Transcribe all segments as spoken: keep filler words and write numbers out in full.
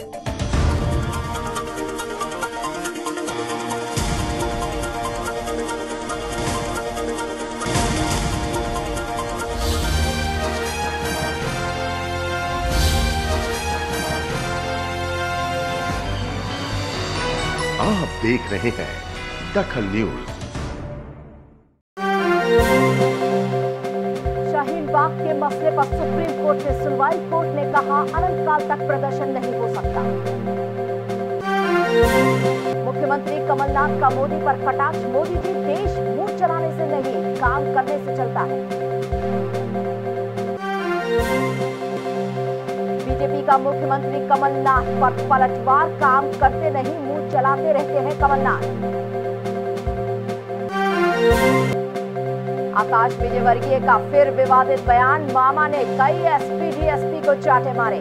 आप देख रहे हैं दखल न्यूज। शाहीन बाग के मसले पर सुप्रीम कोर्ट में सुनवाई। कोर्ट ने कहा अनंत काल तक प्रदर्शन नहीं हो सकता। मुख्यमंत्री कमलनाथ का मोदी पर कटाक्ष। मोदी जी, देश मुंह चलाने से नहीं, काम करने से चलता है। बीजेपी का मुख्यमंत्री कमलनाथ पर पलटवार। काम करते नहीं, मुंह चलाते रहते हैं कमलनाथ। आकाश विजयवर्गीय का फिर विवादित बयान। मामा ने कई एसपी डीएसपी को चाटे मारे।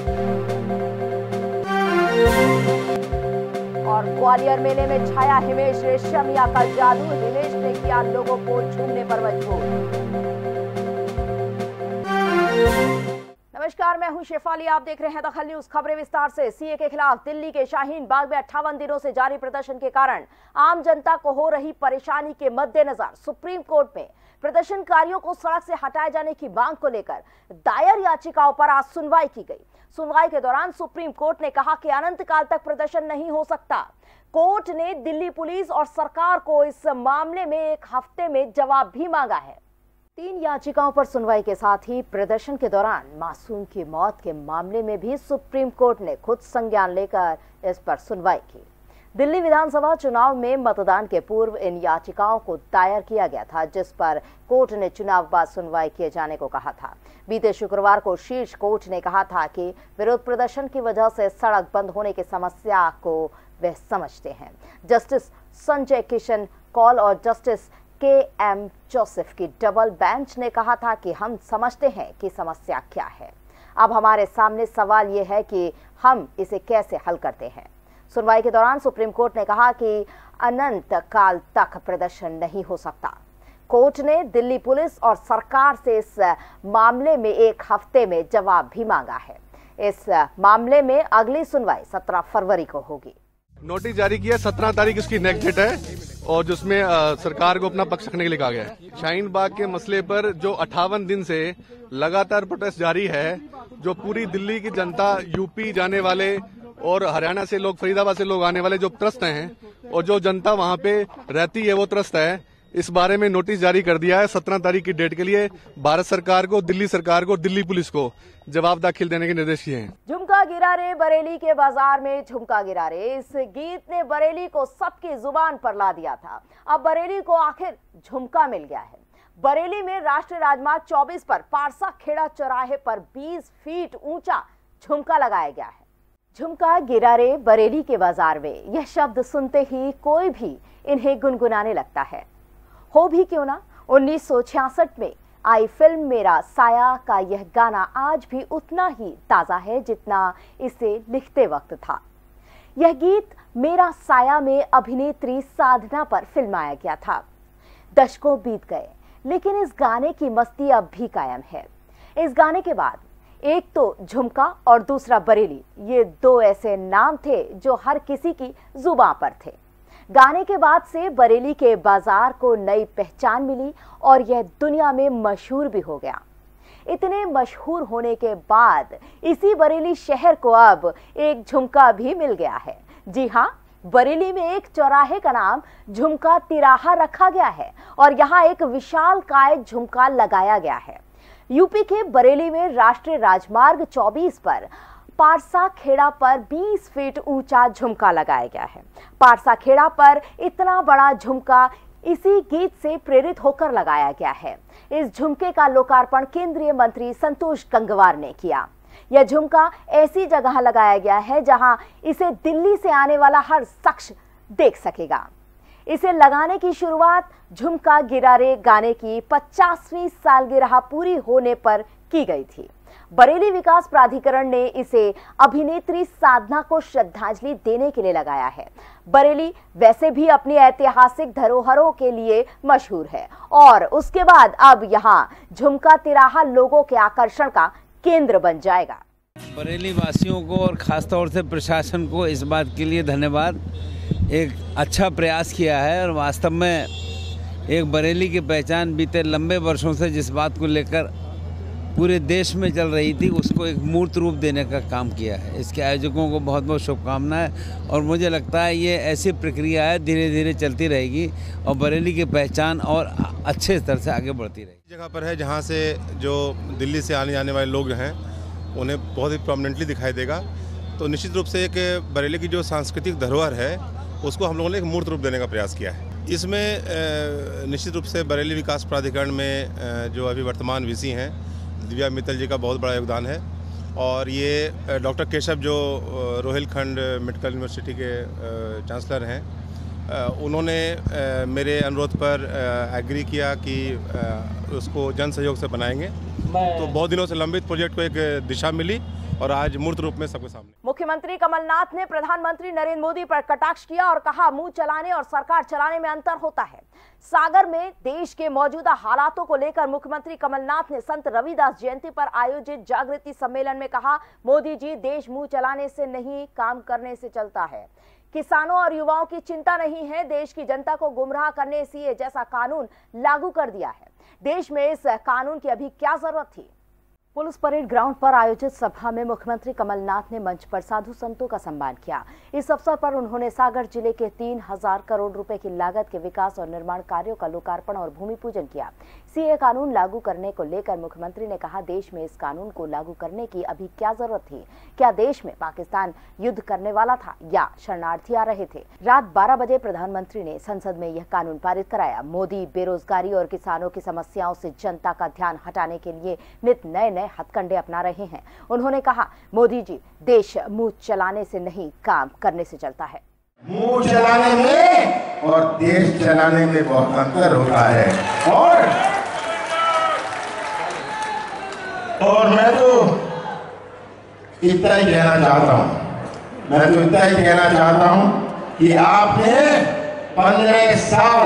और ग्वालियर मेले में छाया हिमेश रेशमिया का जादू। हिमेश ने किया लोगों को झूमने पर मजबूर। नमस्कार, मैं हूं शेफाली। आप देख रहे हैं दखल न्यूज। खबरें विस्तार से। सीए के खिलाफ दिल्ली के शाहीन बाग में अट्ठावन दिनों से जारी प्रदर्शन के कारण आम जनता को हो रही परेशानी के मद्देनजर सुप्रीम कोर्ट में प्रदर्शनकारियों को सड़क से हटाए जाने की मांग को लेकर दायर याचिकाओं पर आज सुनवाई की गई। सुनवाई के दौरान सुप्रीम कोर्ट ने कहा कि अनंत काल तक प्रदर्शन नहीं हो सकता। कोर्ट ने दिल्ली पुलिस और सरकार को इस मामले में एक हफ्ते में जवाब भी मांगा है। तीन याचिकाओं पर सुनवाई के साथ ही प्रदर्शन के दौरान मासूम की मौत के मामले में भी सुप्रीम कोर्ट ने खुद संज्ञान लेकर इस पर सुनवाई की। दिल्ली विधानसभा चुनाव में मतदान के पूर्व इन याचिकाओं को दायर किया गया था, जिस पर कोर्ट ने चुनाव बाद सुनवाई किए जाने को कहा था। बीते शुक्रवार को शीर्ष कोर्ट ने कहा था कि विरोध प्रदर्शन की वजह से सड़क बंद होने की समस्या को वे समझते हैं। जस्टिस संजय किशन कौल और जस्टिस के एम जोसेफ की डबल बेंच ने कहा था कि हम समझते हैं कि समस्या क्या है। अब हमारे सामने सवाल ये है कि हम इसे कैसे हल करते हैं। सुनवाई के दौरान सुप्रीम कोर्ट ने कहा कि अनंत काल तक प्रदर्शन नहीं हो सकता। कोर्ट ने दिल्ली पुलिस और सरकार से इस मामले में एक हफ्ते में जवाब भी मांगा है। इस मामले में अगली सुनवाई सत्रह फरवरी को होगी। नोटिस जारी किया, सत्रह तारीख इसकी नेक्स्ट डेट है और जिसमें आ, सरकार को अपना पक्ष रखने के लिए कहा गया है। शाहीन बाग के मसले पर जो अट्ठावन दिन से लगातार प्रोटेस्ट जारी है, जो पूरी दिल्ली की जनता, यूपी जाने वाले और हरियाणा से लोग, फरीदाबाद से लोग आने वाले जो त्रस्त हैं और जो जनता वहां पे रहती है वो त्रस्त है, इस बारे में नोटिस जारी कर दिया है। सत्रह तारीख की डेट के लिए भारत सरकार को, दिल्ली सरकार को, दिल्ली पुलिस को जवाब दाखिल देने के निर्देश किए हैं। झुमका गिरा रे बरेली के बाजार में झुमका गिरा रे, इस गीत ने बरेली को सबकी जुबान पर ला दिया था। अब बरेली को आखिर झुमका मिल गया है। बरेली में राष्ट्रीय राजमार्ग चौबीस पर पारसा खेड़ा चौराहे पर बीस फीट ऊंचा झुमका लगाया गया है। झुमका गिरा रे बरेली के बाजार में, यह शब्द सुनते ही कोई भी इन्हें गुनगुनाने लगता है। हो भी क्यों ना, उन्नीस सौ छियासठ में आई फिल्म मेरा साया का यह गाना आज भी उतना ही ताजा है जितना इसे लिखते वक्त था। यह गीत मेरा साया में अभिनेत्री साधना पर फिल्माया गया था। दशकों बीत गए, लेकिन इस गाने की मस्ती अब भी कायम है। इस गाने के बाद एक तो झुमका और दूसरा बरेली, ये दो ऐसे नाम थे जो हर किसी की जुबान पर थे। गाने के बाद से बरेली के बाजार को नई पहचान मिली और यह दुनिया में मशहूर भी हो गया। इतने मशहूर होने के बाद इसी बरेली शहर को अब एक झुमका भी मिल गया है। जी हाँ, बरेली में एक चौराहे का नाम झुमका तिराहा रखा गया है और यहाँ एक विशालकाय झुमका लगाया गया है। यूपी के बरेली में राष्ट्रीय राजमार्ग चौबीस पर पारसा खेड़ा पर बीस फीट ऊंचा झुमका लगाया गया है। पारसा खेड़ा पर इतना बड़ा झुमका इसी गीत से प्रेरित होकर लगाया गया है। इस झुमके का लोकार्पण केंद्रीय मंत्री संतोष गंगवार ने किया। यह झुमका ऐसी जगह लगाया गया है जहां इसे दिल्ली से आने वाला हर शख्स देख सकेगा। इसे लगाने की शुरुआत झुमका गिरा रे गाने की पचासवीं सालगिरह पूरी होने पर की गई थी। बरेली विकास प्राधिकरण ने इसे अभिनेत्री साधना को श्रद्धांजलि देने के लिए लगाया है। बरेली वैसे भी अपनी ऐतिहासिक धरोहरों के लिए मशहूर है और उसके बाद अब यहाँ झुमका तिराहा लोगों के आकर्षण का केंद्र बन जाएगा। बरेली वासियों को और ख़ास तौर से प्रशासन को इस बात के लिए धन्यवाद। एक अच्छा प्रयास किया है और वास्तव में एक बरेली की पहचान बीते लंबे वर्षों से जिस बात को लेकर पूरे देश में चल रही थी उसको एक मूर्त रूप देने का काम किया है। इसके आयोजकों को बहुत बहुत शुभकामनाएं और मुझे लगता है ये ऐसी प्रक्रिया है धीरे धीरे चलती रहेगी और बरेली की पहचान और अच्छे स्तर से आगे बढ़ती रहेगी। जगह पर है जहाँ से जो दिल्ली से आने जाने वाले लोग हैं उन्हें बहुत ही प्रोमिनेंटली दिखाई देगा। तो निश्चित रूप से एक बरेली की जो सांस्कृतिक धरोहर है उसको हम लोगों ने एक मूर्त रूप देने का प्रयास किया है। इसमें निश्चित रूप से बरेली विकास प्राधिकरण में जो अभी वर्तमान वीसी हैं दिव्या मित्तल जी का बहुत बड़ा योगदान है और ये डॉक्टर केशव जो रोहिलखंड मेडिकल यूनिवर्सिटी के चांसलर हैं उन्होंने मेरे अनुरोध पर एग्री किया कि उसको जन सहयोग से बनाएंगे। तो बहुत दिनों से लंबित प्रोजेक्ट को एक दिशा मिली और आज मूर्त रूप में सबके सामने। मुख्यमंत्री कमलनाथ ने प्रधानमंत्री नरेंद्र मोदी पर कटाक्ष किया और कहा मुंह चलाने और सरकार चलाने में अंतर होता है। सागर में देश के मौजूदा हालातों को लेकर मुख्यमंत्री कमलनाथ ने संत रविदास जयंती पर आयोजित जागृति सम्मेलन में कहा, मोदी जी देश मुंह चलाने से नहीं काम करने से चलता है। किसानों और युवाओं की चिंता नहीं है, देश की जनता को गुमराह करने से जैसा कानून लागू कर दिया है। देश में इस कानून की अभी क्या जरूरत थी। पुलिस परेड ग्राउंड पर आयोजित सभा में मुख्यमंत्री कमलनाथ ने मंच पर साधु संतों का सम्मान किया। इस अवसर पर उन्होंने सागर जिले के तीन हजार करोड़ रुपए की लागत के विकास और निर्माण कार्यों का लोकार्पण और भूमि पूजन किया। सीए कानून लागू करने को लेकर मुख्यमंत्री ने कहा, देश में इस कानून को लागू करने की अभी क्या जरूरत थी। क्या देश में पाकिस्तान युद्ध करने वाला था या शरणार्थी आ रहे थे। रात बारह बजे प्रधानमंत्री ने संसद में यह कानून पारित कराया। मोदी बेरोजगारी और किसानों की समस्याओं से जनता का ध्यान हटाने के लिए नित नए नए हथकंडे अपना रहे हैं। उन्होंने कहा, मोदी जी देश मुंह चलाने से नहीं काम करने से चलता है। मुंह चलाने में और देश चलाने में बहुत अंतर होता है। और और मैं तो इतना ही कहना चाहता हूं मैं तो इतना ही कहना चाहता हूं कि आपने पंद्रह साल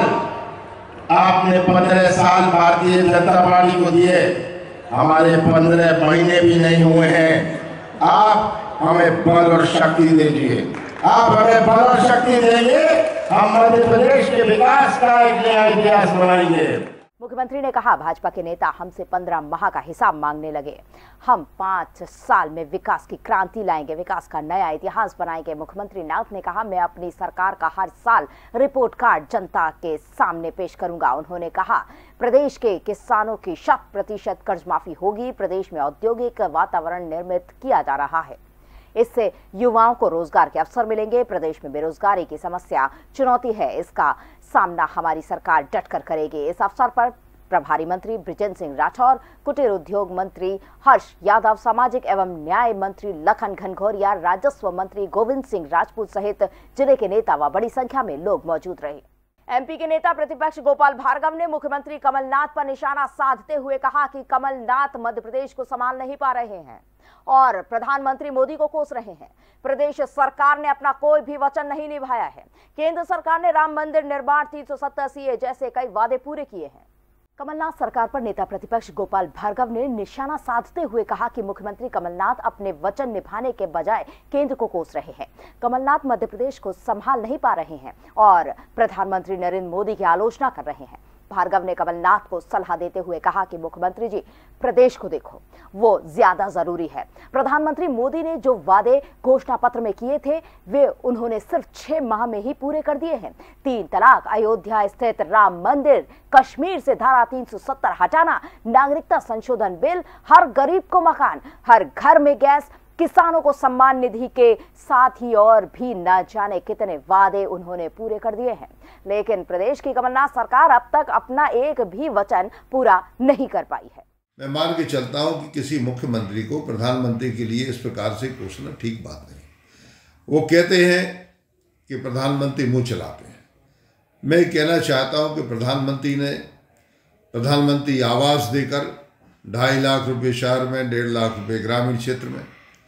आपने पंद्रह साल भारतीय जनता पार्टी को दिए। हमारे पंद्रह महीने भी नहीं हुए हैं। आप हमें बल और शक्ति दीजिए। आप हमें बल और शक्ति देंगे, हम मध्य प्रदेश के विकास का एक नया इतिहास बनाएंगे। मुख्यमंत्री ने कहा, भाजपा के नेता हमसे पंद्रह माह का हिसाब मांगने लगे। हम पांच साल में विकास की क्रांति लाएंगे, विकास का नया इतिहास बनाएंगे। मुख्यमंत्री नाथ ने कहा, मैं अपनी सरकार का हर साल रिपोर्ट कार्ड जनता के सामने पेश करूंगा। उन्होंने कहा, प्रदेश के किसानों की शत प्रतिशत कर्ज माफी होगी। प्रदेश में औद्योगिक वातावरण निर्मित किया जा रहा है, इससे युवाओं को रोजगार के अवसर मिलेंगे। प्रदेश में बेरोजगारी की समस्या चुनौती है, इसका सामना हमारी सरकार डटकर करेगी। इस अवसर पर प्रभारी मंत्री बृजेंद्र सिंह राठौर, कुटीर उद्योग मंत्री हर्ष यादव, सामाजिक एवं न्याय मंत्री लखन घनघोरिया, राजस्व मंत्री गोविंद सिंह राजपूत सहित जिले के नेता व बड़ी संख्या में लोग मौजूद रहे। एमपी के नेता प्रतिपक्ष गोपाल भार्गव ने मुख्यमंत्री कमलनाथ पर निशाना साधते हुए कहा कि कमलनाथ मध्य प्रदेश को संभाल नहीं पा रहे हैं और प्रधानमंत्री मोदी को कोस रहे हैं। प्रदेश सरकार ने अपना कोई भी वचन नहीं निभाया है। केंद्र सरकार ने राम मंदिर निर्माण, तीन सौ सत्तर सीए जैसे कई वादे पूरे किए हैं। कमलनाथ सरकार पर नेता प्रतिपक्ष गोपाल भार्गव ने निशाना साधते हुए कहा कि मुख्यमंत्री कमलनाथ अपने वचन निभाने के बजाय केंद्र को कोस रहे हैं। कमलनाथ मध्य प्रदेश को संभाल नहीं पा रहे हैं और प्रधानमंत्री नरेंद्र मोदी की आलोचना कर रहे हैं। भार्गव ने कमलनाथ को सलाह देते हुए कहा कि मुख्यमंत्री जी, प्रदेश को देखो, वो ज्यादा जरूरी है। प्रधानमंत्री मोदी ने जो वादे घोषणा पत्र में किए थे वे उन्होंने सिर्फ छह माह में ही पूरे कर दिए हैं। तीन तलाक, अयोध्या स्थित राम मंदिर, कश्मीर से धारा तीन सौ सत्तर हटाना, नागरिकता संशोधन बिल, हर गरीब को मकान, हर घर में गैस, किसानों को सम्मान निधि के साथ ही और भी न जाने कितने वादे उन्होंने पूरे कर दिए हैं। लेकिन प्रदेश की कमलनाथ सरकार अब तक अपना एक भी वचन पूरा नहीं कर पाई है। मैं मान के चलता हूं कि किसी मुख्यमंत्री को प्रधानमंत्री के लिए इस प्रकार से कोसना ठीक बात नहीं। वो कहते हैं कि प्रधानमंत्री मुंह चलाते हैं। मैं कहना चाहता हूं कि प्रधानमंत्री ने प्रधानमंत्री आवास देकर ढाई लाख रुपए शहर में, डेढ़ लाख रुपए ग्रामीण क्षेत्र में,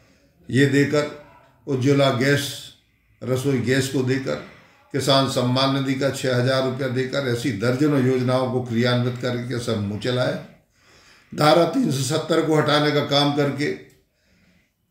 ये देकर उज्ज्वला गैस, रसोई गैस को देकर, किसान सम्मान निधि का छः हज़ार रुपया देकर, ऐसी दर्जनों योजनाओं को क्रियान्वित करके सब मुँह चलाए। धारा तीन सौ सत्तर को हटाने का काम करके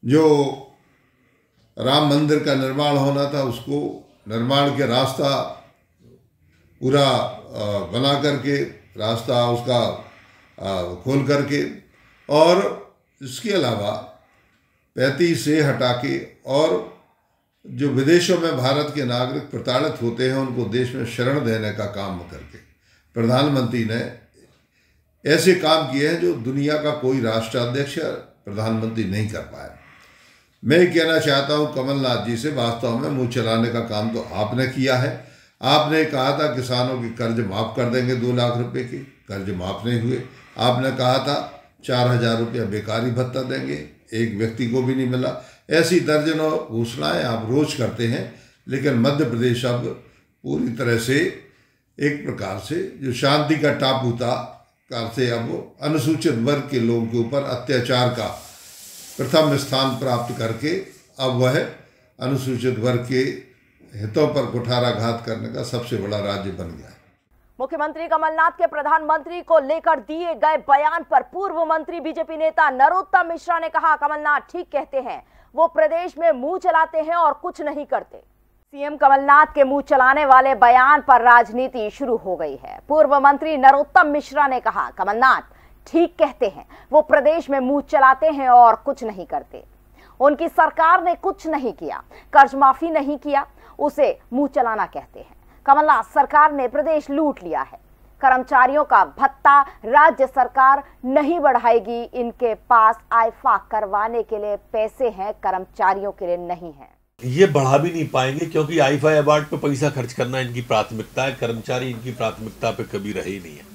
जो राम मंदिर का निर्माण होना था उसको निर्माण के रास्ता पूरा बना करके, रास्ता उसका खोल करके, और इसके अलावा पैंतीस से हटा के, और जो विदेशों में भारत के नागरिक प्रताड़ित होते हैं उनको देश में शरण देने का काम करके प्रधानमंत्री ने ऐसे काम किए हैं जो दुनिया का कोई राष्ट्राध्यक्ष या प्रधानमंत्री नहीं कर पाया। मैं कहना चाहता हूं कमलनाथ जी से, वास्तव में मुंह चलाने का काम तो आपने किया है। आपने कहा था किसानों के कर्ज माफ़ कर देंगे, दो लाख रुपए के कर्ज माफ़ नहीं हुए। आपने कहा था चार हजार रुपया बेकारी भत्ता देंगे, एक व्यक्ति को भी नहीं मिला। ऐसी दर्जनों घोषणाएं आप रोज करते हैं, लेकिन मध्य प्रदेश अब पूरी तरह से एक प्रकार से जो शांति का टापू था कार से अब अनुसूचित वर्ग के लोगों के ऊपर अत्याचार का प्रथम स्थान प्राप्त करके अब वह अनुसूचित वर्ग के हितों पर कुठाराघात करने का सबसे बड़ा राज्य बन गया है। मुख्यमंत्री कमलनाथ के प्रधानमंत्री को लेकर दिए गए बयान पर पूर्व मंत्री बीजेपी नेता नरोत्तम मिश्रा ने कहा, कमलनाथ ठीक कहते हैं, वो प्रदेश में मुंह चलाते हैं और कुछ नहीं करते। सीएम कमलनाथ के मुंह चलाने वाले बयान पर राजनीति शुरू हो गई है। पूर्व मंत्री नरोत्तम मिश्रा ने कहा, कमलनाथ ठीक कहते हैं, वो प्रदेश में मुंह चलाते हैं और कुछ नहीं करते। उनकी सरकार ने कुछ नहीं किया, कर्ज माफी नहीं किया, उसे मुंह चलाना कहते हैं। कमलनाथ सरकार ने प्रदेश लूट लिया है। कर्मचारियों का भत्ता राज्य सरकार नहीं बढ़ाएगी, इनके पास आईफा करवाने के लिए पैसे हैं, कर्मचारियों के लिए नहीं है। ये बढ़ा भी नहीं पाएंगे क्योंकि आईफा अवार्ड पे पैसा खर्च करना इनकी प्राथमिकता है। कर्मचारी इनकी प्राथमिकता पे कभी रहे ही नहीं है।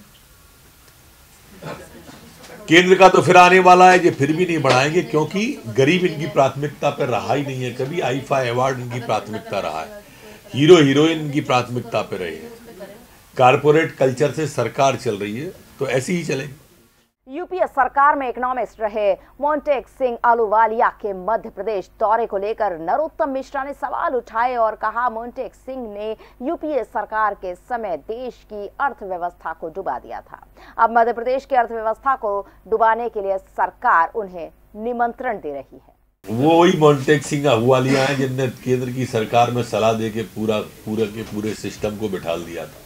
केंद्र का तो फिर आने वाला है, ये फिर भी नहीं बढ़ाएंगे क्योंकि गरीब इनकी प्राथमिकता पे रहा ही नहीं है कभी। आईफा अवार्ड इनकी प्राथमिकता रहा है, हीरो हीरोइन इनकी प्राथमिकता पे रहे हैं। कारपोरेट कल्चर से सरकार चल रही है तो ऐसी ही चलेगी। यूपीए सरकार में इकोनॉमिस्ट रहे मोंटेक सिंह अहलूवालिया के मध्य प्रदेश दौरे को लेकर नरोत्तम मिश्रा ने सवाल उठाए और कहा, मोंटेक सिंह ने यूपीए सरकार के समय देश की अर्थव्यवस्था को डुबा दिया था। अब मध्य प्रदेश की अर्थव्यवस्था को डुबाने के लिए सरकार उन्हें निमंत्रण दे रही है। वो ही मोंटेक सिंह अहलूवालिया हैं जिनने केंद्र की सरकार में सलाह दे के पूरा पूरे के पूरे सिस्टम को बिठाल दिया था।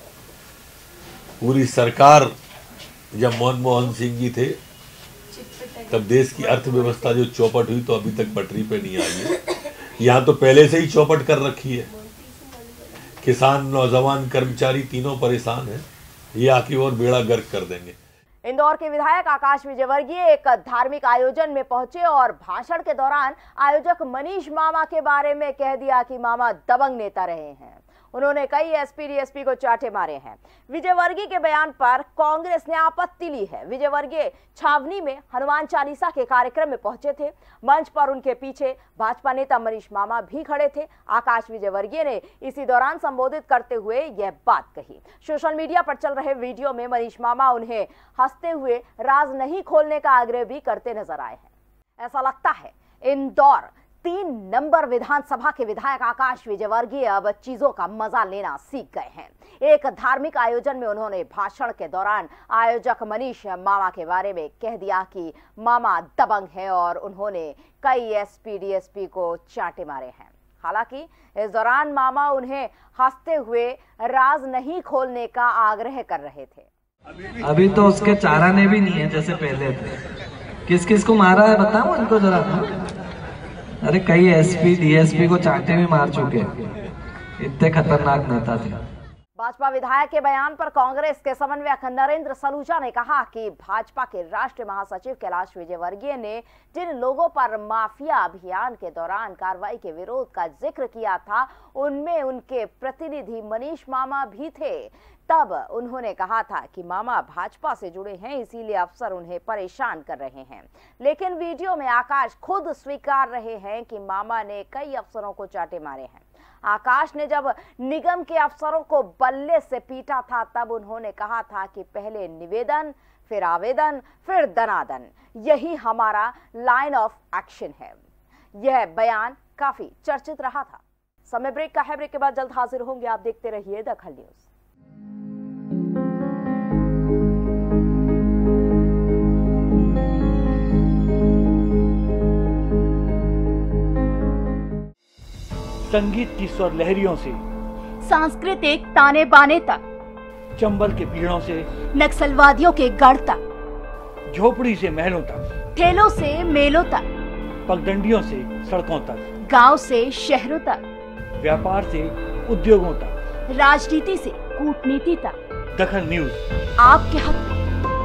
पूरी सरकार जब मनमोहन सिंह जी थे तब देश की अर्थव्यवस्था जो चौपट हुई तो अभी तक पटरी पे नहीं आई है। यहाँ तो पहले से ही चौपट कर रखी है। किसान, नौजवान, कर्मचारी तीनों परेशान हैं। ये आके और बेड़ा गर्क कर देंगे। इंदौर के विधायक आकाश विजयवर्गीय एक धार्मिक आयोजन में पहुंचे और भाषण के दौरान आयोजक मनीष मामा के बारे में कह दिया कि मामा दबंग नेता रहे हैं। उन्होंने कई एसपी डीएसपी को चाटे मारे हैं। विजयवर्गीय के बयान पर कांग्रेस ने आपत्ति ली है। विजयवर्गीय छावनी में हनुमान चालीसा के कार्यक्रम में पहुंचे थे। मंच पर उनके पीछे भाजपा नेता मनीष मामा भी खड़े थे। आकाश विजयवर्गीय ने इसी दौरान संबोधित करते हुए यह बात कही। सोशल मीडिया पर चल रहे वीडियो में मनीष मामा उन्हें हंसते हुए राज नहीं खोलने का आग्रह भी करते नजर आए हैं। ऐसा लगता है इंदौर तीन नंबर विधानसभा के विधायक आकाश विजयवर्गीय अब चीजों का मजा लेना सीख गए हैं। एक धार्मिक आयोजन में उन्होंने भाषण के दौरान आयोजक मनीष मामा के बारे में कह दिया कि मामा दबंग हैं और उन्होंने कई एसपी डीएसपी को चांटे मारे हैं। हालांकि इस दौरान मामा उन्हें हंसते हुए राज नहीं खोलने का आग्रह कर रहे थे। अभी तो उसके चाराने भी नहीं है जैसे पहले थे। किस किस को मारा है बताओ उनको जरा। अरे कई एसपी डीएसपी को चांटे भी मार चुके, इतने खतरनाक नेता थे। भाजपा विधायक के बयान पर कांग्रेस के समन्वयक नरेंद्र सलूजा ने कहा कि भाजपा के राष्ट्रीय महासचिव कैलाश विजयवर्गीय ने जिन लोगों पर माफिया अभियान के दौरान कार्रवाई के विरोध का जिक्र किया था उनमें उनके प्रतिनिधि मनीष मामा भी थे। तब उन्होंने कहा था कि मामा भाजपा से जुड़े हैं, इसीलिए अफसर उन्हें परेशान कर रहे हैं। लेकिन वीडियो में आकाश खुद स्वीकार रहे हैं कि मामा ने कई अफसरों को चाटे मारे हैं। आकाश ने जब निगम के अफसरों को बल्ले से पीटा था तब उन्होंने कहा था कि पहले निवेदन, फिर आवेदन, फिर दनादन, यही हमारा लाइन ऑफ एक्शन है। यह बयान काफी चर्चित रहा था। समय ब्रेक का है, ब्रेक के बाद जल्द हाजिर होंगे। आप देखते रहिए दखल न्यूज। संगीत की स्वर लहरियों से सांस्कृतिक ताने बाने तक, चंबल के पीड़ों से नक्सलवादियों के गढ़ तक, झोपड़ी से महलों तक, ठेलों से मेलों तक, पगडंडियों से सड़कों तक, गांव से शहरों तक, व्यापार से उद्योगों तक, राजनीति से कूटनीति तक, दखन न्यूज आपके हक में।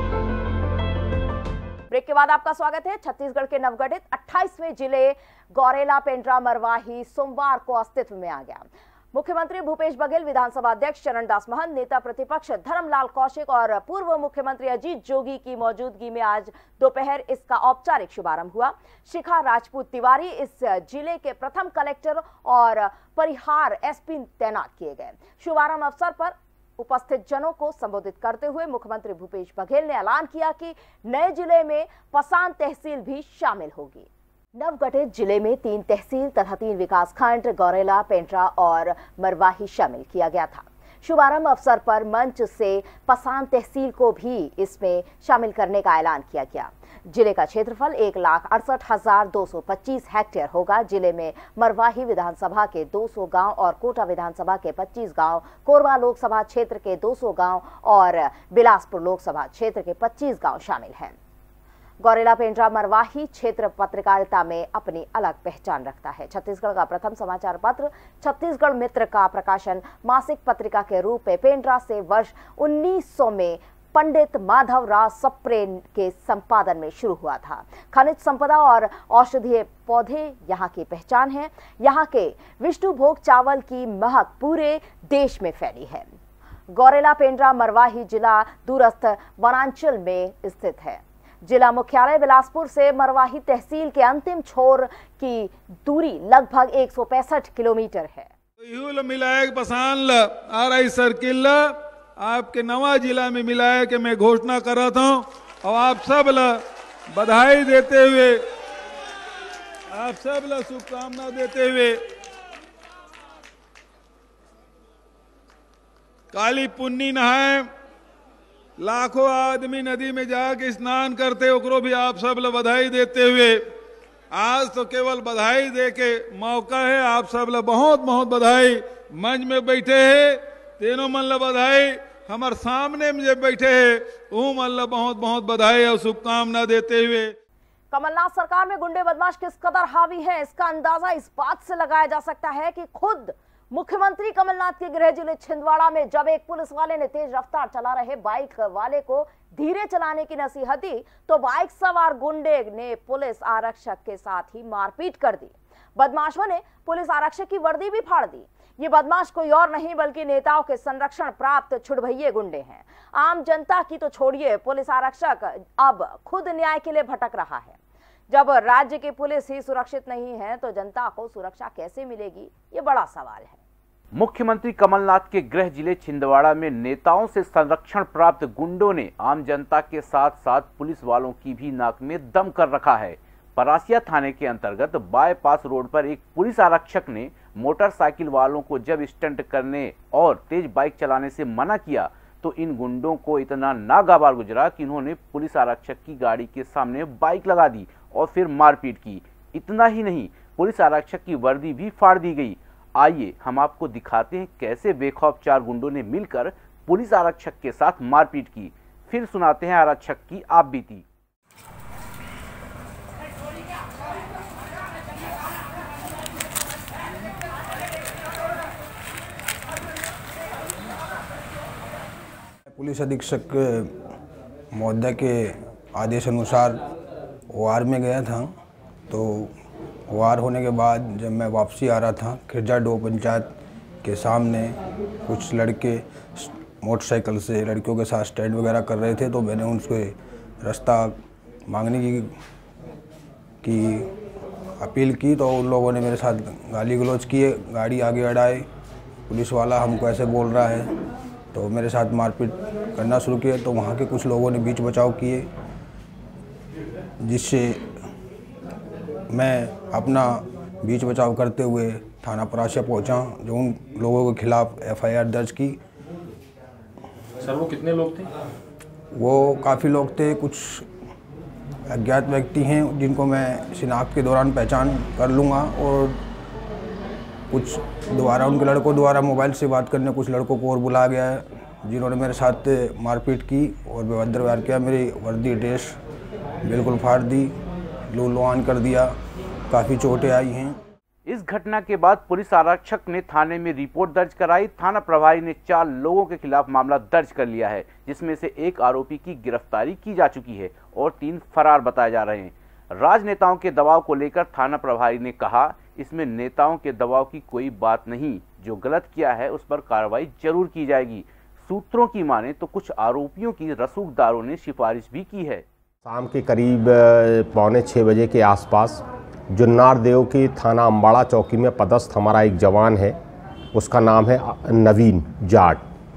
ब्रेक के बाद आपका स्वागत है। छत्तीसगढ़ के नवगठित अट्ठाईसवें जिले गौरेला, पेंड्रा, मरवाही सोमवार को अस्तित्व में आ गया। मुख्यमंत्री भूपेश बघेल, विधानसभा अध्यक्ष चरणदास महंत, नेता प्रतिपक्ष धर्मलाल कौशिक और पूर्व मुख्यमंत्री अजीत जोगी की मौजूदगी में आज दोपहर इसका औपचारिक शुभारंभ हुआ। शिखा राजपूत तिवारी इस जिले के प्रथम कलेक्टर और परिहार एसपी तैनात किए गए। शुभारंभ अवसर पर उपस्थित जनों को संबोधित करते हुए मुख्यमंत्री भूपेश बघेल ने ऐलान किया कि नए जिले में पसान तहसील भी शामिल होगी। नवगठित जिले में तीन तहसील तथा तीन विकासखंड गौरेला, पेंड्रा और मरवाही शामिल किया गया था। शुभारंभ अवसर पर मंच से पसान तहसील को भी इसमें शामिल करने का ऐलान किया गया। जिले का क्षेत्रफल एक लाख अड़सठ हजार दो सौ पच्चीस हेक्टेयर होगा। जिले में मरवाही विधानसभा के दो सौ गांव और कोटा विधानसभा के पच्चीस गांव, कोरबा लोकसभा क्षेत्र के दो सौ गांव और बिलासपुर लोकसभा क्षेत्र के पच्चीस गांव शामिल हैं। गौरेला, पेंड्रा, मरवाही क्षेत्र पत्रकारिता में अपनी अलग पहचान रखता है। छत्तीसगढ़ का प्रथम समाचार पत्र छत्तीसगढ़ मित्र का प्रकाशन मासिक पत्रिका के रूप में पेंड्रा से वर्ष उन्नीस सौ में पंडित माधव राव सप्रे के संपादन में शुरू हुआ था। खनिज संपदा और औषधीय पौधे यहाँ की पहचान है। यहाँ के विष्णुभोग चावल की महक पूरे देश में फैली है। गौरेला, पेंड्रा, मरवाही जिला दूरस्थ वनांचल में स्थित है। जिला मुख्यालय बिलासपुर से मरवाही तहसील के अंतिम छोर की दूरी लगभग एक सौ पैंसठ किलोमीटर है। मिलाए पसान आ रही सर्किल आपके नवा जिला में मिलाया कि मैं घोषणा कर रहा था और आप सब बधाई देते हुए आप सब शुभकामना देते हुए काली पुन्नी नहाए, लाखों आदमी नदी में जाके स्नान करते, ओकरो भी आप सब ला बधाई देते हुए आज तो केवल बधाई दे के मौका है। आप सब ला बहुत बहुत बधाई। मंच में बैठे हैं तीनों मन ला बधाई, हमारे सामने में जब बैठे हैं वो मन ला बहुत बहुत बधाई और शुभकामना देते हुए। कमलनाथ सरकार में गुंडे बदमाश किस कदर हावी है, इसका अंदाजा इस बात से लगाया जा सकता है कि खुद मुख्यमंत्री कमलनाथ के गृह जिले छिंदवाड़ा में जब एक पुलिस वाले ने तेज रफ्तार चला रहे बाइक वाले को धीरे चलाने की नसीहत दी तो बाइक सवार गुंडे ने पुलिस आरक्षक के साथ ही मारपीट कर दी। बदमाशों ने पुलिस आरक्षक की वर्दी भी फाड़ दी। ये बदमाश कोई और नहीं बल्कि नेताओं के संरक्षण प्राप्त छुड़भैये गुंडे हैं। आम जनता की तो छोड़िए, पुलिस आरक्षक अब खुद न्याय के लिए भटक रहा है। जब राज्य की पुलिस ही सुरक्षित नहीं है तो जनता को सुरक्षा कैसे मिलेगी, ये बड़ा सवाल है। मुख्यमंत्री कमलनाथ के गृह जिले छिंदवाड़ा में नेताओं से संरक्षण प्राप्त गुंडों ने आम जनता के साथ साथ पुलिस वालों की भी नाक में दम कर रखा है। परासिया थाने के अंतर्गत बाईपास रोड पर एक पुलिस आरक्षक ने मोटरसाइकिल वालों को जब स्टंट करने और तेज बाइक चलाने से मना किया तो इन गुंडों को इतना नागवार गुजरा कि इन्होंने पुलिस आरक्षक की गाड़ी के सामने बाइक लगा दी और फिर मारपीट की। इतना ही नहीं, पुलिस आरक्षक की वर्दी भी फाड़ दी गई। आइए हम आपको दिखाते हैं कैसे बेखौफ चार गुंडों ने मिलकर पुलिस आरक्षक के साथ मारपीट की। फिर सुनाते हैं आरक्षक की आप बीती। पुलिस अधीक्षक महोदय के आदेश अनुसार वार में गया था, तो वार होने के बाद जब मैं वापसी आ रहा था खिरजा डो पंचायत के सामने कुछ लड़के मोटरसाइकिल से लड़कियों के साथ स्टैंड वगैरह कर रहे थे, तो मैंने उनसे रास्ता मांगने की की अपील की तो उन लोगों ने मेरे साथ गाली गलौज किए, गाड़ी आगे अड़ाए, पुलिस वाला हमको ऐसे बोल रहा है, तो मेरे साथ मारपीट करना शुरू किए। तो वहाँ के कुछ लोगों ने बीच बचाव किए, जिससे मैं अपना बीच बचाव करते हुए थाना परासिया पहुँचा, जो उन लोगों के खिलाफ एफ आई आर दर्ज की। सर वो कितने लोग थे? वो काफ़ी लोग थे, कुछ अज्ञात व्यक्ति हैं जिनको मैं शिनाख्त के दौरान पहचान कर लूँगा और कुछ दोबारा उनके लड़कों द्वारा मोबाइल से बात करने कुछ लड़कों को और बुलाया गया है, जिन्होंने मेरे साथ मारपीट की और बेभद्र व्यवहार किया। मेरी वर्दी ड्रेस बिल्कुल फाड़ दी, लूलुआन कर दिया, काफ़ी चोटें आई हैं। इस घटना के बाद पुलिस आरक्षक ने थाने में रिपोर्ट दर्ज कराई। थाना प्रभारी ने चार लोगों के खिलाफ मामला दर्ज कर लिया है, जिसमें से एक आरोपी की गिरफ्तारी की जा चुकी है और तीन फरार बताए जा रहे हैं। राजनेताओं के दबाव को लेकर थाना प्रभारी ने कहा, इसमें नेताओं के दबाव की कोई बात नहीं, जो गलत किया है उस पर कार्रवाई जरूर की जाएगी। सूत्रों की माने तो कुछ आरोपियों की रसूखदारों ने सिफारिश भी की है। शाम के करीब पौने छः बजे के आसपास जुन्नार देव के थाना अम्बाड़ा चौकी में पदस्थ हमारा एक जवान है, उसका नाम है नवीन जाट।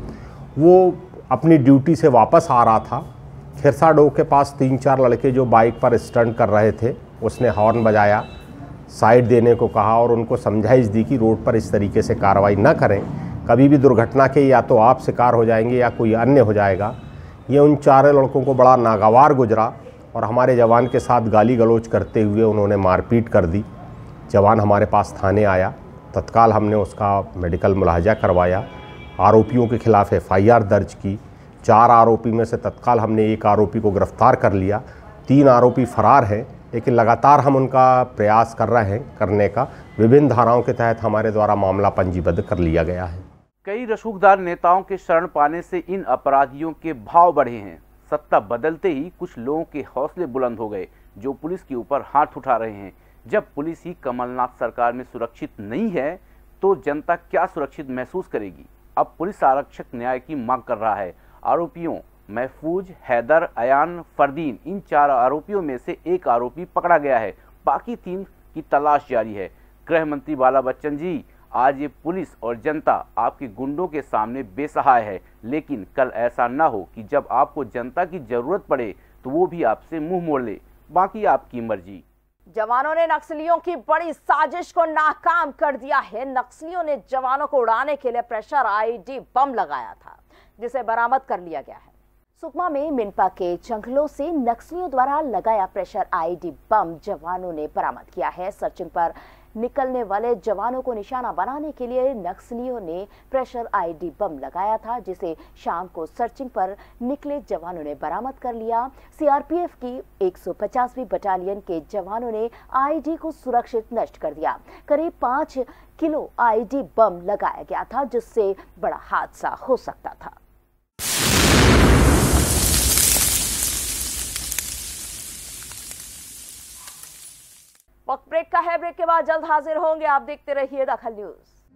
वो अपनी ड्यूटी से वापस आ रहा था। खिरसा डो के पास तीन चार लड़के जो बाइक पर स्टंट कर रहे थे, उसने हॉर्न बजाया, साइड देने को कहा और उनको समझाइश दी कि रोड पर इस तरीके से कार्रवाई न करें, कभी भी दुर्घटना के या तो आप शिकार हो जाएंगे या कोई अन्य हो जाएगा। ये उन चारों लड़कों को बड़ा नागवार गुजरा और हमारे जवान के साथ गाली गलौज करते हुए उन्होंने मारपीट कर दी। जवान हमारे पास थाने आया, तत्काल हमने उसका मेडिकल मुलाहजा करवाया, आरोपियों के खिलाफ एफ आई आर दर्ज की। चार आरोपी में से तत्काल हमने एक आरोपी को गिरफ्तार कर लिया, तीन आरोपी फरार हैं, लेकिन लगातार हम उनका प्रयास कर रहे हैं करने का। विभिन्न धाराओं के तहत हमारे द्वारा मामला पंजीबद्ध कर लिया गया है। कई रसूखदार नेताओं के शरण पाने से इन अपराधियों के भाव बढ़े हैं। सत्ता बदलते ही कुछ लोगों के हौसले बुलंद हो गए, जो पुलिस के ऊपर हाथ उठा रहे हैं। जब पुलिस ही कमलनाथ सरकार में सुरक्षित नहीं है तो जनता क्या सुरक्षित महसूस करेगी। अब पुलिस आरक्षक न्याय की मांग कर रहा है। आरोपियों महफूज, हैदर, अयान, फरदीन, इन चार आरोपियों में से एक आरोपी पकड़ा गया है, बाकी तीन की तलाश जारी है। गृह मंत्री बाला बच्चन जी, आज ये पुलिस और जनता आपके गुंडों के सामने बेसहाय है, लेकिन कल ऐसा ना हो कि जब आपको जनता की जरूरत पड़े तो वो भी आपसे मुंह मोड़ ले। बाकी आपकी मर्जी। जवानों ने नक्सलियों की बड़ी साजिश को नाकाम कर दिया है। नक्सलियों ने जवानों को उड़ाने के लिए प्रेशर आईडी बम लगाया था, जिसे बरामद कर लिया गया है। सुकमा में मिनपा के जंगलों से नक्सलियों द्वारा लगाया प्रेशर आईडी बम जवानों ने बरामद किया है। सर्चिंग पर निकलने वाले जवानों को निशाना बनाने के लिए नक्सलियों ने प्रेशर आईडी बम लगाया था, जिसे शाम को सर्चिंग पर निकले जवानों ने बरामद कर लिया। सीआरपीएफ की एक सौ पचासवीं बटालियन के जवानों ने आईडी को सुरक्षित नष्ट कर दिया। करीब पाँच किलो आईडी बम लगाया गया था, जिससे बड़ा हादसा हो सकता था। वक्त ब्रेक का है, ब्रेक के बाद जल्द हाजिर होंगे। आप देखते रहिए दखल न्यूज।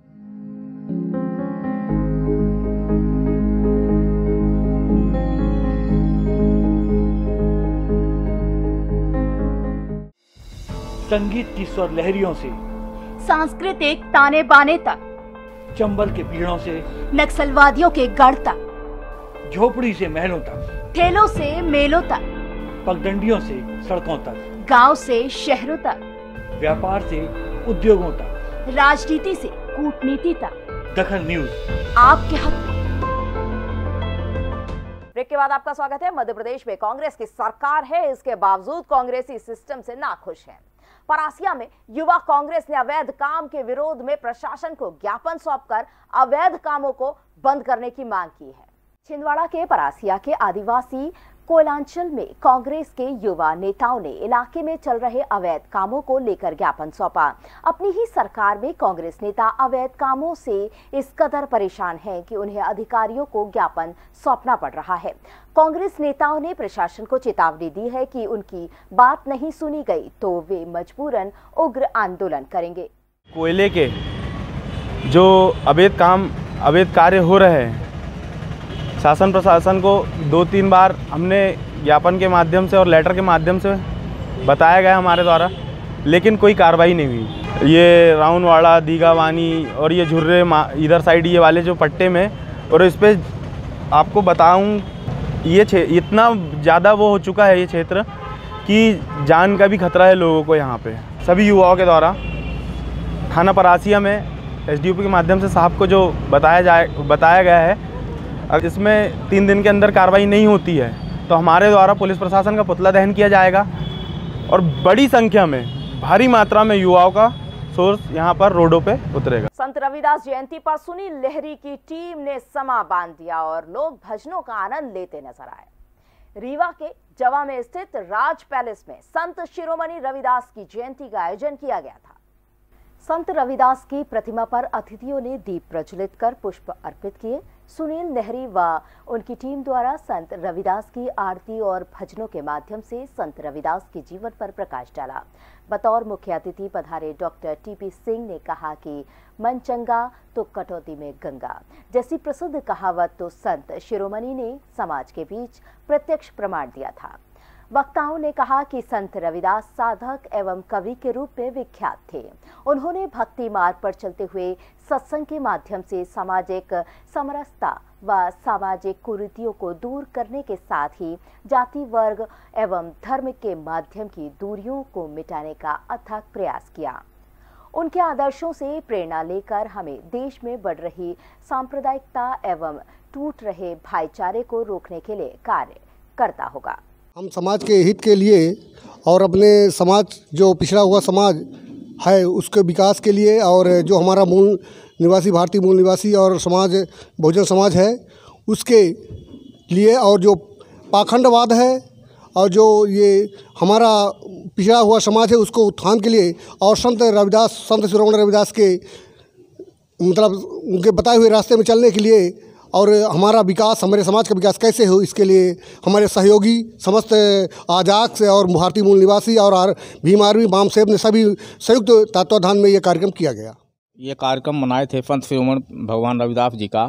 संगीत की स्वर लहरियों से सांस्कृतिक ताने बाने तक, चंबल के पीड़ों से नक्सलवादियों के गढ़ तक, झोपड़ी से महलों तक, ठेलों से मेलों तक, पगडंडियों से सड़कों तक, गांव से शहरों तक, व्यापार से उद्योगों तक, राजनीति से कूटनीति तक, दखल न्यूज आपके हक। ब्रेक के बाद आपका स्वागत है। मध्य प्रदेश में कांग्रेस की सरकार है, इसके बावजूद कांग्रेसी सिस्टम से नाखुश है। परासिया में युवा कांग्रेस ने अवैध काम के विरोध में प्रशासन को ज्ञापन सौंपकर अवैध कामों को बंद करने की मांग की है। छिंदवाड़ा के परासिया के आदिवासी कोयलांचल में कांग्रेस के युवा नेताओं ने इलाके में चल रहे अवैध कामों को लेकर ज्ञापन सौंपा। अपनी ही सरकार में कांग्रेस नेता अवैध कामों से इस कदर परेशान हैं कि उन्हें अधिकारियों को ज्ञापन सौंपना पड़ रहा है। कांग्रेस नेताओं ने प्रशासन को चेतावनी दी है कि उनकी बात नहीं सुनी गई तो वे मजबूरन उग्र आंदोलन करेंगे। कोयले के जो अवैध काम अवैध कार्य हो रहे हैं, शासन प्रशासन को दो तीन बार हमने ज्ञापन के माध्यम से और लेटर के माध्यम से बताया गया हमारे द्वारा, लेकिन कोई कार्रवाई नहीं हुई। ये राउंडवाड़ा, दीगावानी और ये झुर्रे इधर साइड ये वाले जो पट्टे में, और इस पर आपको बताऊं ये इतना ज़्यादा वो हो चुका है ये क्षेत्र कि जान का भी खतरा है लोगों को। यहाँ पे सभी युवाओं के द्वारा थाना परासिया में एसडीओपी के माध्यम से साहब को जो बताया जाए बताया गया है, अगर इसमें तीन दिन के अंदर कार्रवाई नहीं होती है तो हमारे द्वारा पुलिस प्रशासन का पुतला दहन किया जाएगा और बड़ी संख्या में भारी मात्रा में युवाओं का सोर्स यहाँ पर रोडों पे उतरेगा। संत रविदास जयंती पर सुनील लहरी की टीम ने समा बांध दिया और लोग भजनों का आनंद लेते नजर आए। रीवा के जवा में स्थित राज पैलेस में संत शिरोमणि रविदास की जयंती का आयोजन किया गया था। संत रविदास की प्रतिमा पर अतिथियों ने दीप प्रज्वलित कर पुष्प अर्पित किए। सुनील लहरी व उनकी टीम द्वारा संत रविदास की आरती और भजनों के माध्यम से संत रविदास के जीवन पर प्रकाश डाला। बतौर मुख्य अतिथि पधारे डॉक्टर टीपी सिंह ने कहा कि मन चंगा तो कटौती में गंगा जैसी प्रसिद्ध कहावत तो संत शिरोमणि ने समाज के बीच प्रत्यक्ष प्रमाण दिया था। वक्ताओं ने कहा कि संत रविदास साधक एवं कवि के रूप में विख्यात थे। उन्होंने भक्ति मार्ग पर चलते हुए सत्संग के माध्यम से सामाजिक समरसता व सामाजिक कुरीतियों को दूर करने के साथ ही जाति वर्ग एवं धर्म के माध्यम की दूरियों को मिटाने का अथक प्रयास किया। उनके आदर्शों से प्रेरणा लेकर हमें देश में बढ़ रही सांप्रदायिकता एवं टूट रहे भाईचारे को रोकने के लिए कार्य करता होगा। हम समाज के हित के लिए और अपने समाज जो पिछड़ा हुआ समाज है उसके विकास के लिए और जो हमारा मूल निवासी भारतीय मूल निवासी और समाज बहुजन समाज है उसके लिए और जो पाखंडवाद है और जो ये हमारा पिछड़ा हुआ समाज है उसको उत्थान के लिए और संत रविदास संत शिरोमणि रविदास के मतलब उनके बताए हुए रास्ते में चलने के लिए और हमारा विकास हमारे समाज का विकास कैसे हो इसके लिए हमारे सहयोगी समस्त आजाद से और भारतीय मूल निवासी और भीम आर्मी बाम सेब ने सभी संयुक्त तत्वाधान में ये कार्यक्रम किया गया। ये कार्यक्रम मनाए थे संत शिरोमणि भगवान रविदास जी का।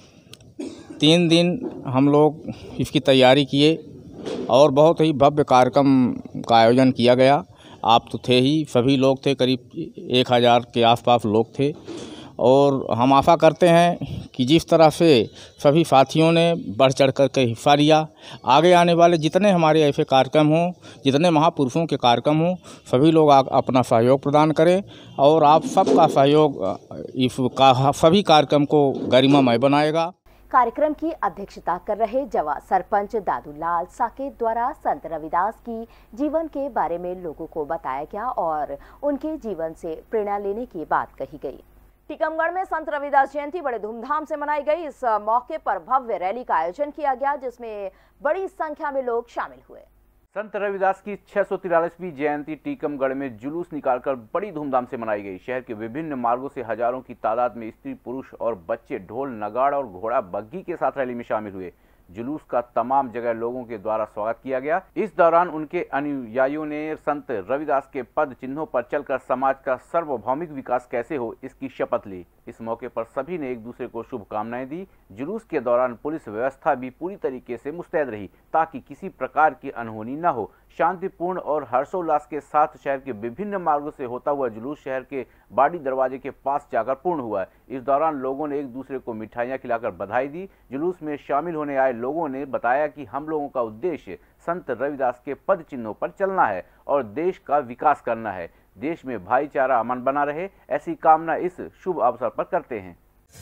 तीन दिन हम लोग इसकी तैयारी किए और बहुत ही भव्य कार्यक्रम का आयोजन किया गया। आप तो थे ही, सभी लोग थे, करीब एक हज़ार के आसपास लोग थे और हम आशा करते हैं कि जिस तरह से सभी साथियों ने बढ़ चढ़ कर के हिस्सा लिया, आगे आने वाले जितने हमारे ऐसे कार्यक्रम हों, जितने महापुरुषों के कार्यक्रम हों, सभी लोग अपना सहयोग प्रदान करें और आप सबका सहयोग इस का सभी कार्यक्रम को गरिमामय बनाएगा। कार्यक्रम की अध्यक्षता कर रहे जवा सरपंच दादूलाल साकेत द्वारा संत रविदास की जीवन के बारे में लोगों को बताया गया और उनके जीवन से प्रेरणा लेने की बात कही गई। टीकमगढ़ में संत रविदास जयंती बड़े धूमधाम से मनाई गई। इस मौके पर भव्य रैली का आयोजन किया गया जिसमें बड़ी संख्या में लोग शामिल हुए। संत रविदास की छह सौ तिरालीसवीं जयंती टीकमगढ़ में जुलूस निकालकर बड़ी धूमधाम से मनाई गई। शहर के विभिन्न मार्गों से हजारों की तादाद में स्त्री पुरुष और बच्चे ढोल नगाड़ और घोड़ा बग्घी के साथ रैली में शामिल हुए। जुलूस का तमाम जगह लोगों के द्वारा स्वागत किया गया। इस दौरान उनके अनुयायियों ने संत रविदास के पद चिन्हों पर चलकर समाज का सार्वभौमिक विकास कैसे हो इसकी शपथ ली। इस मौके पर सभी ने एक दूसरे को शुभकामनाएं दी। जुलूस के दौरान पुलिस व्यवस्था भी पूरी तरीके से मुस्तैद रही ताकि किसी प्रकार की अनहोनी न हो। शांतिपूर्ण और हर्षोल्लास के साथ शहर के विभिन्न मार्गों से होता हुआ जुलूस शहर के बाड़ी दरवाजे के पास जाकर पूर्ण हुआ। इस दौरान लोगों ने एक दूसरे को मिठाइयां खिलाकर बधाई दी। जुलूस में शामिल होने आए लोगों ने बताया कि हम लोगों का उद्देश्य संत रविदास के पद चिन्हों पर चलना है और देश का विकास करना है। देश में भाईचारा अमन बना रहे, ऐसी कामना इस शुभ अवसर पर करते हैं।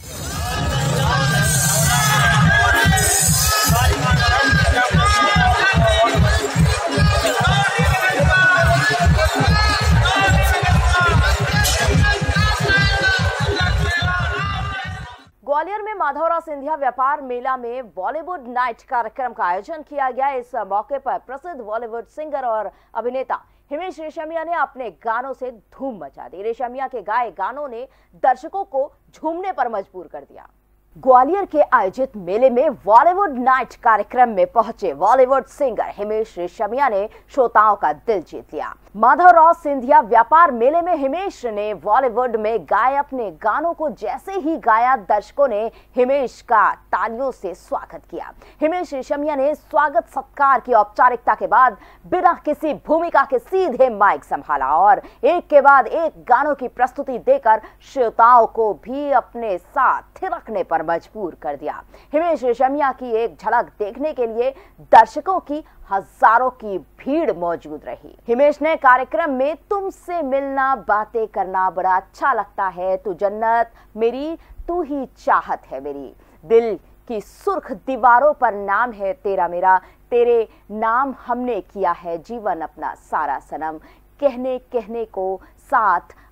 ग्वालियर में माधवराव सिंधिया व्यापार मेला में बॉलीवुड नाइट कार्यक्रम का आयोजन किया गया। इस मौके पर प्रसिद्ध बॉलीवुड सिंगर और अभिनेता हिमेश रेशमिया ने अपने गानों से धूम मचा दी। रेशमिया के गाए गानों ने दर्शकों को झूमने पर मजबूर कर दिया। ग्वालियर के आयोजित मेले में बॉलीवुड नाइट कार्यक्रम में पहुंचे बॉलीवुड सिंगर हिमेश रेशमिया ने श्रोताओं का दिल जीत लिया। माधवराव सिंधिया व्यापार मेले में हिमेश ने बॉलीवुड में गाए अपने गानों को जैसे ही गाया, दर्शकों ने हिमेश का तालियों से स्वागत किया। हिमेश रेशमिया ने स्वागत सत्कार की औपचारिकता के बाद बिना किसी भूमिका के सीधे माइक संभाला और एक के बाद एक गानों की प्रस्तुति देकर श्रोताओं को भी अपने साथ थिरकने पर मजबूर कर दिया। हिमेश रेशमिया की एक झलक देखने के लिए दर्शकों की हजारों की भीड़ मौजूद रही। हिमेश ने कार्यक्रम में तुमसे मिलना, बातें करना बड़ा अच्छा लगता है, तू जन्नत मेरी, तू ही चाहत है मेरी, दिल की सुर्ख दीवारों पर नाम है तेरा मेरा, तेरे नाम हमने किया है जीवन अपना सारा सनम, कहने कहने को साथ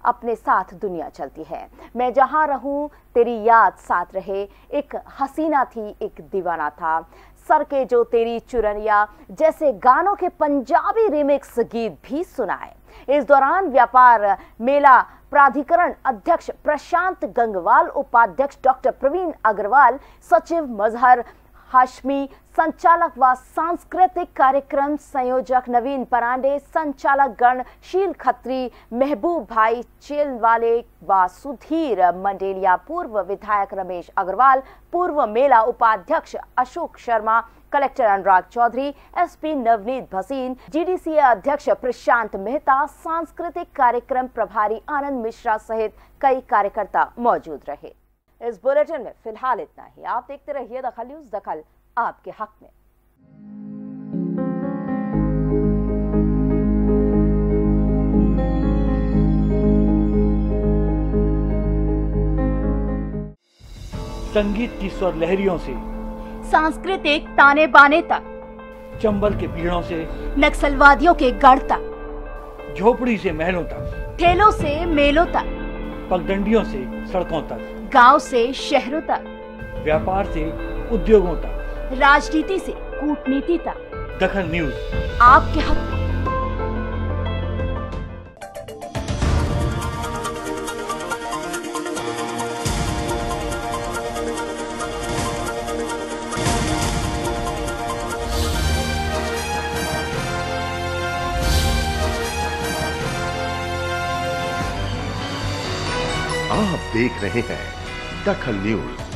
अपने साथ दुनिया चलती है। मैं जहां रहूं तेरी याद साथ रहे, एक हसीना थी एक दीवाना था, सर के जो तेरी चुरनिया जैसे गानों के पंजाबी रिमिक्स गीत भी सुनाए। इस दौरान व्यापार मेला प्राधिकरण अध्यक्ष प्रशांत गंगवाल, उपाध्यक्ष डॉक्टर प्रवीण अग्रवाल, सचिव मजहर हाशमी, संचालक व सांस्कृतिक कार्यक्रम संयोजक नवीन परांडे, संचालक गण शील खत्री, महबूब भाई चेलवाले व सुधीर मंडेलिया, पूर्व विधायक रमेश अग्रवाल, पूर्व मेला उपाध्यक्ष Ashok Sharma, collector Anurag Chaudhary, SP Navneet Bhasin, GDCA अध्यक्ष प्रशांत मेहता, सांस्कृतिक कार्यक्रम प्रभारी आनंद मिश्रा सहित कई कार्यकर्ता मौजूद रहे। इस बुलेटिन में फिलहाल इतना ही। आप देखते रहिए दखल न्यूज, दखल आपके हक में। संगीत की स्वर लहरियों से सांस्कृतिक ताने बाने तक, चंबल के पीड़ों से नक्सलवादियों के गढ़ तक, झोपड़ी से महलों तक, ठेलों से मेलों तक, पगडंडियों से सड़कों तक, गांव से शहरों तक, व्यापार से उद्योगों तक, राजनीति से कूटनीति तक, दखल न्यूज आपके हक में। आप देख रहे हैं दखल न्यूज।